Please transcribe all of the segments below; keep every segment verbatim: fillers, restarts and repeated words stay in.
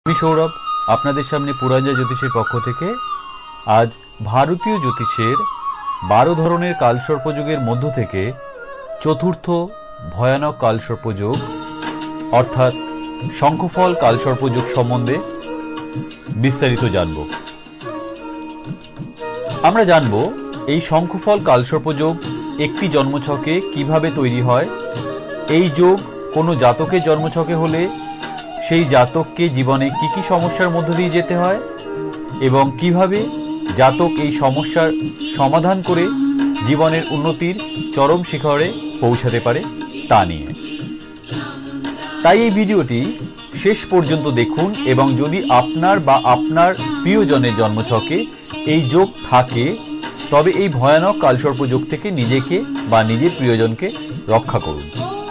আমি সৌরভ আপনাদের সামনে পুরাঞ্জয় জ্যোতিষের পক্ষ থেকে আজ ভারতীয় জ্যোতিষের বারো ধরনের কালসর্পযোগের মধ্য থেকে চতুর্থ ভয়ানক কালসর্পযোগ অর্থাৎ শঙ্খফল কালসর্পযোগ সম্বন্ধে বিস্তারিত জানব। আমরা জানব এই শঙ্খফল কালসর্পযোগ একটি জন্মছকে কিভাবে তৈরি হয়, এই যোগ কোনো জাতকের জন্মছকে হলে সেই জাতককে জীবনে কি কি সমস্যার মধ্য দিয়ে যেতে হয় এবং কিভাবে জাতক এই সমস্যার সমাধান করে জীবনের উন্নতির চরম শিখরে পৌঁছাতে পারে তা নিয়ে। তাই এই ভিডিওটি শেষ পর্যন্ত দেখুন এবং যদি আপনার বা আপনার প্রিয়জনের জন্মছকে এই যোগ থাকে তবে এই ভয়ানক কালসর্পযোগ থেকে নিজেকে বা নিজের প্রিয়জনকে রক্ষা করুন।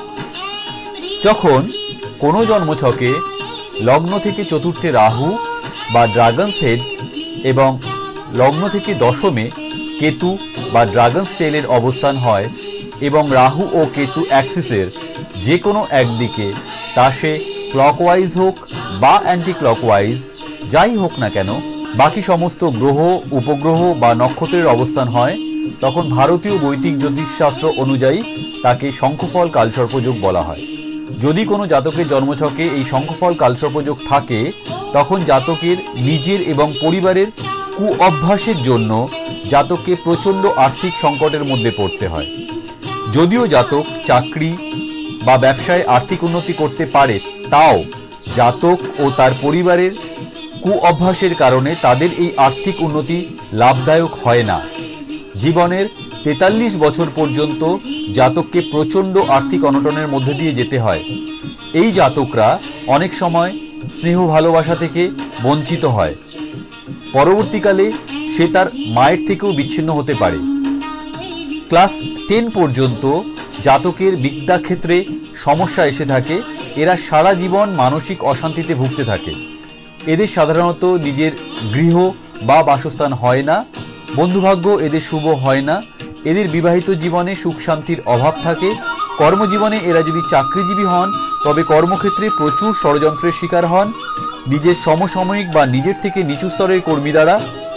যখন কোনো জন্মছকে লগ্ন থেকে চতুর্থে রাহু বা ড্রাগনস হেড এবং লগ্ন থেকে দশমে কেতু বা ড্রাগনস টেলের অবস্থান হয় এবং রাহু ও কেতু অ্যাক্সিসের যে কোনো একদিকে, তা সে ক্লকওয়াইজ হোক বা অ্যান্টি ক্লকওয়াইজ যাই হোক না কেন, বাকি সমস্ত গ্রহ উপগ্রহ বা নক্ষত্রের অবস্থান হয়, তখন ভারতীয় বৈদিক জ্যোতিষশাস্ত্র অনুযায়ী তাকে শঙ্খফল কালসর্পযোগ বলা হয়। যদি কোনো জাতকের জন্মছকে এই শঙ্খফল কালসর্পযোগ থাকে তখন জাতকের নিজের এবং পরিবারের কু অভ্যাসের জন্য জাতককে প্রচণ্ড আর্থিক সংকটের মধ্যে পড়তে হয়। যদিও জাতক চাকরি বা ব্যবসায় আর্থিক উন্নতি করতে পারে, তাও জাতক ও তার পরিবারের কু অভ্যাসের কারণে তাদের এই আর্থিক উন্নতি লাভদায়ক হয় না। জীবনের তেতাল্লিশ বছর পর্যন্ত জাতককে প্রচণ্ড আর্থিক অনটনের মধ্যে দিয়ে যেতে হয়। এই জাতকরা অনেক সময় স্নেহ ভালোবাসা থেকে বঞ্চিত হয়। পরবর্তীকালে সে তার মায়ের থেকেও বিচ্ছিন্ন হতে পারে। ক্লাস টেন পর্যন্ত জাতকের বিদ্যাক্ষেত্রে সমস্যা এসে থাকে। এরা সারা জীবন মানসিক অশান্তিতে ভুগতে থাকে। এদের সাধারণত নিজের গৃহ বা বাসস্থান হয় না, বন্ধুভাগ্য এদের শুভ হয় না, এদের বিবাহিত জীবনে সুখ শান্তির অভাব থাকে। কর্মজীবনে এরা যদি চাকরিজীবী হন তবে কর্মক্ষেত্রে প্রচুর ষড়যন্ত্রের শিকার হন। নিজের সমসাময়িক বা নিজের থেকে নিচু স্তরের কর্মী দ্বারা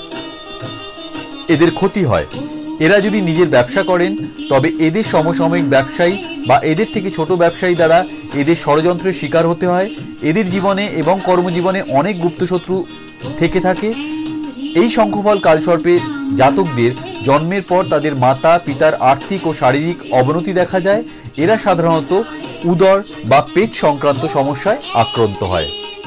এদের ক্ষতি হয়। এরা যদি নিজের ব্যবসা করেন তবে এদের সমসাময়িক ব্যবসায়ী বা এদের থেকে ছোট ব্যবসায়ী দ্বারা এদের ষড়যন্ত্রের শিকার হতে হয়। এদের জীবনে এবং কর্মজীবনে অনেক গুপ্তশত্রু থেকে থাকে। এই শঙ্খফল কালসর্পের জাতকদের জন্মের পর তাদের মাতা পিতার আর্থিক ও শারীরিক অবনতি দেখা যায়। এরা সাধারণত উদর বা পেট সংক্রান্ত সমস্যায় আক্রান্ত হয়।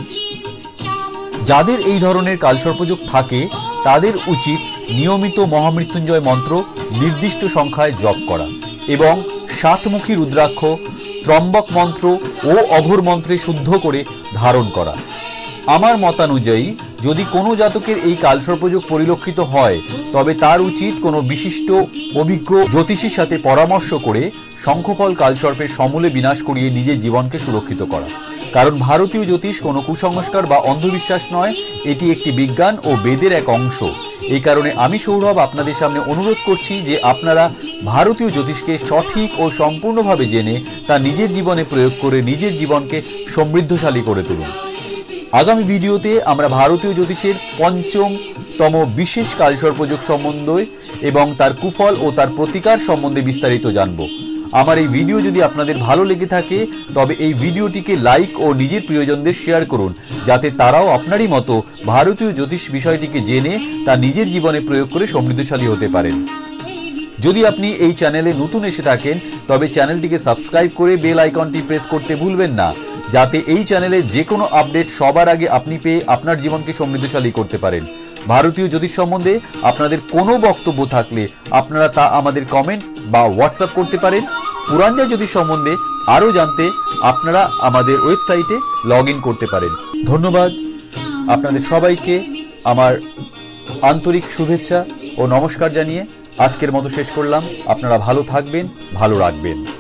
যাদের এই ধরনের কালসর্পযোগ থাকে তাদের উচিত নিয়মিত মহামৃত্যুঞ্জয় মন্ত্র নির্দিষ্ট সংখ্যায় জপ করা এবং সাতমুখী রুদ্রাক্ষ, ত্রম্বক মন্ত্র ও অঘোর মন্ত্রে শুদ্ধ করে ধারণ করা। আমার মতানুযায়ী যদি কোনো জাতকের এই কালসর্পযোগ পরিলক্ষিত হয় তবে তার উচিত কোনো বিশিষ্ট অভিজ্ঞ জ্যোতিষীর সাথে পরামর্শ করে শঙ্খফল কালসর্পের সমূলে বিনাশ করিয়ে নিজের জীবনকে সুরক্ষিত করা। কারণ ভারতীয় জ্যোতিষ কোনো কুসংস্কার বা অন্ধবিশ্বাস নয়, এটি একটি বিজ্ঞান ও বেদের এক অংশ। এই কারণে আমি সৌরভ আপনাদের সামনে অনুরোধ করছি যে আপনারা ভারতীয় জ্যোতিষকে সঠিক ও সম্পূর্ণভাবে জেনে তা নিজের জীবনে প্রয়োগ করে নিজের জীবনকে সমৃদ্ধশালী করে তুলুন। আগামী ভিডিওতে আমরা ভারতীয় জ্যোতিষের পঞ্চমতম বিশেষ কালসর্পযোগ সম্বন্ধে এবং তার কুফল ও তার প্রতিকার সম্বন্ধে বিস্তারিত জানব। আমার এই ভিডিও যদি আপনাদের ভালো লেগে থাকে তবে এই ভিডিওটিকে লাইক ও নিজের প্রিয়জনদের শেয়ার করুন, যাতে তারাও আপনারই মতো ভারতীয় জ্যোতিষ বিষয়টিকে জেনে তা নিজের জীবনে প্রয়োগ করে সমৃদ্ধশালী হতে পারেন। যদি আপনি এই চ্যানেলে নতুন এসে থাকেন তবে চ্যানেলটিকে সাবস্ক্রাইব করে বেল আইকনটি প্রেস করতে ভুলবেন না, যাতে এই চ্যানেলে যে কোনো আপডেট সবার আগে আপনি পেয়ে আপনার জীবনকে সমৃদ্ধশালী করতে পারেন। ভারতীয় জ্যোতিষ সম্বন্ধে আপনাদের কোনো বক্তব্য থাকলে আপনারা তা আমাদের কমেন্ট বা হোয়াটসঅ্যাপ করতে পারেন। পুরাঞ্জয় জ্যোতিষ সম্বন্ধে আরও জানতে আপনারা আমাদের ওয়েবসাইটে লগ ইন করতে পারেন। ধন্যবাদ আপনাদের সবাইকে। আমার আন্তরিক শুভেচ্ছা ও নমস্কার জানিয়ে আজকের মতো শেষ করলাম। আপনারা ভালো থাকবেন, ভালো রাখবেন।